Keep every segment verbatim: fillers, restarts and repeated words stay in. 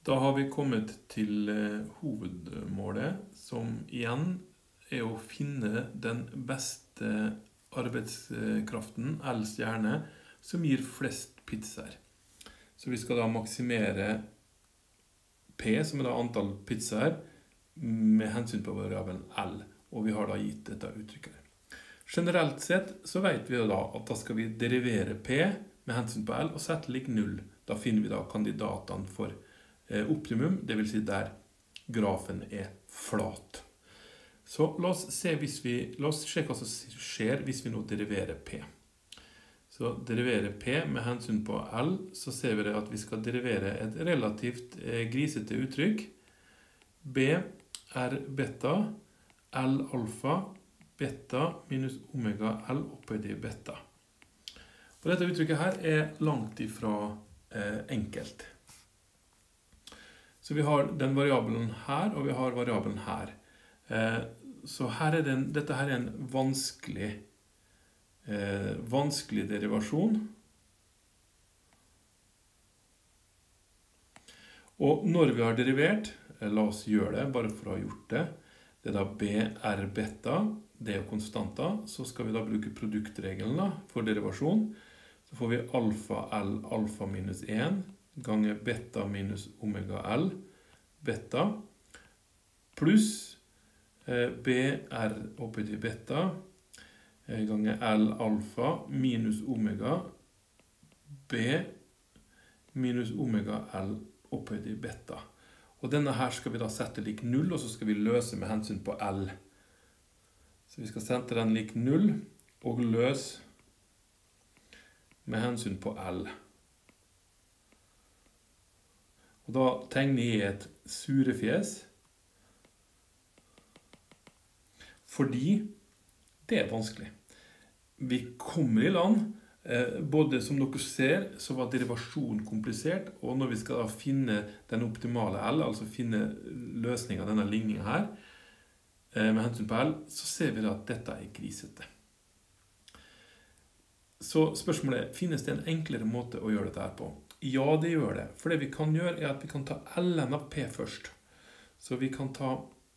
Da har vi kommet til hovedmålet, som igjen er å finne den beste arbeidskraften, eller stjerne, som gir flest pizzaer. Så vi skal da maksimere P, som er da antall pizzaer, med hensyn på variabelen L, og vi har da gitt dette uttrykket. Generelt sett så vet vi da at da skal vi derivere P med hensyn på L og sette lik null. Da finner vi da kandidatene for optimum, det vil si der grafen er flat. Så la oss se, hvis vi, la oss se hva som skjer hvis vi nå deriverer P. Så deriverer P med hensyn på L, så ser vi at vi skal derivere et relativt grisete uttrykk. B er beta, L alfa, beta minus omega L opphøyd i beta. Og dette uttrykket her er langt ifra eh, enkelt. Så vi har den variabelen her, og vi har variabelen her. Eh, så her er den, dette her er en vanskelig, eh, vanskelig derivasjon. Og når vi har derivert, eh, la oss gjøre det, bare for å ha gjort det, det er da B er beta, det er konstanter, så skal vi da bruke produktregelen da, for derivasjon. Så får vi alfa L alfa minus en, ganger beta minus omega L, beta, pluss eh, B R opphøyd i beta, eh, ganger L alfa minus omega, B minus omega L opphøyd i beta. Og denne her skal vi da sette lik null, og så skal vi løse med hensyn på L. Så vi skal sette den lik null, og løse med hensyn på L. Og da tegner jeg et surefjes, fordi det er vanskelig. Vi kommer i land, både som dere ser, så var derivasjon komplisert, og når vi skal da finne den optimale L, altså finne løsningen av denne ligningen her, med hensyn på L, så ser vi da at dette er grisete. Så spørsmålet er, finnes det en enklere måte å gjøre dette her på? Ja, det gjør det. For det vi kan gjøre er at vi kan ta Ln av P først. Så vi kan ta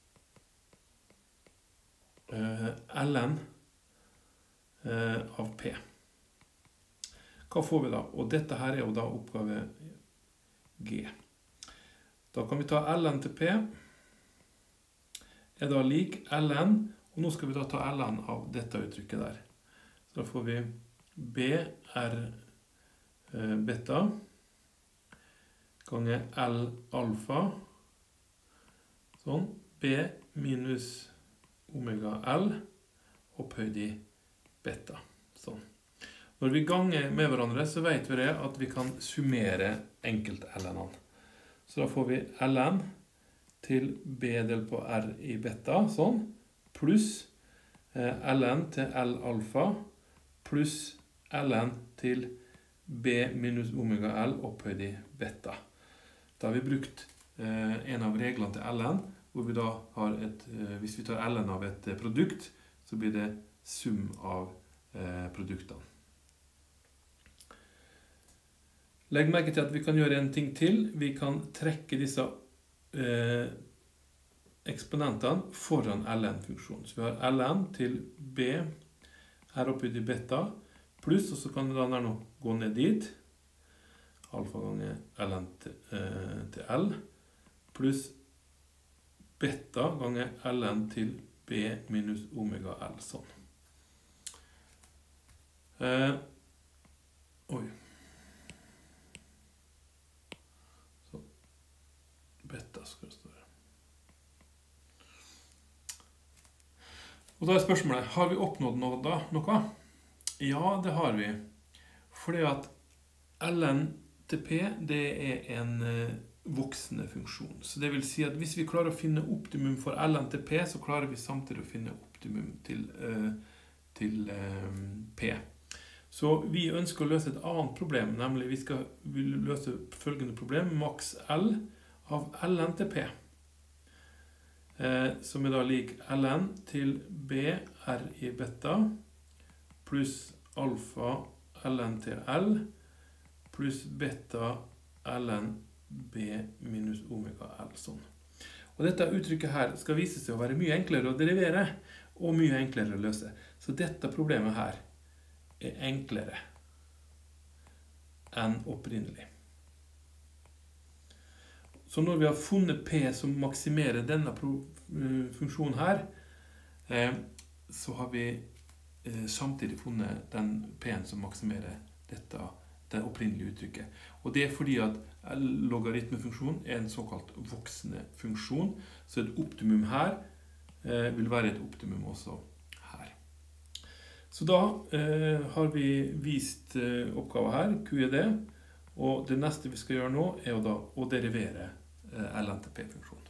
uh, Ln uh, av P. Hva får vi da? Og dette her er jo da oppgave G. Da kan vi ta Ln til P. Er da lik Ln, og nå skal vi da ta Ln av dette uttrykket der. Så da får vi B er uh, beta, ganger L alfa, sånn, B minus omega L, opphøyd i beta, sånn. Når vi ganger med hverandre, så vet vi det at vi kan summere enkelte Ln-ene. Så da får vi Ln til B del på R i beta, sånn, pluss eh, Ln til L alfa, pluss Ln til B minus omega L opphøyd i beta. Da har vi brukt eh, en av reglene til Ln, hvor vi da har et, eh, hvis vi tar Ln av et eh, produkt, så blir det sum av eh, produktene. Legg merke til at vi kan gjøre en ting til. Vi kan trekke disse eh, eksponentene foran Ln-funksjonen. Så vi har Ln til B her opphøyd i beta, pluss, og så kan vi da nå gå ned dit, alfa ganger Ln til, eh, til L, pluss beta ganger Ln til B minus omega L, sånn. Eh, oi. Så, beta skal det stå her. Og da er spørsmålet, har vi oppnådd noe da? Noe? Ja, det har vi. Fordi at Ln til P, det er en uh, voksende funksjon. Så det vil si at hvis vi klarer å finne optimum for Ln til P, så klarer vi samtidig å finne optimum til, uh, til uh, P. Så vi ønsker å løse et annet problem, nemlig vi skal løse følgende problem, maks L av Ln til P. Uh, som er da lik Ln til B R i beta, pluss alfa Ln til L, pluss beta Ln B minus omega L sånn. Og dette uttrykket her skal vise seg å være mye enklere å derivere, og mye enklere å løse. Så dette problemet her er enklere enn opprinnelig. Så når vi har funnet P som maksimerer denne funksjonen her, så har vi samtidig funnet den P-en som maksimerer dette, det opprinnelige uttrykket. Og det er fordi at logaritmefunksjonen er en såkalt voksende funksjon, så et optimum her vil være et optimum også her. Så da eh, har vi vist eh, oppgaven her, Q E D, og det neste vi skal gjøre nå er å, da, å derivere eh, L N T P-funksjonen.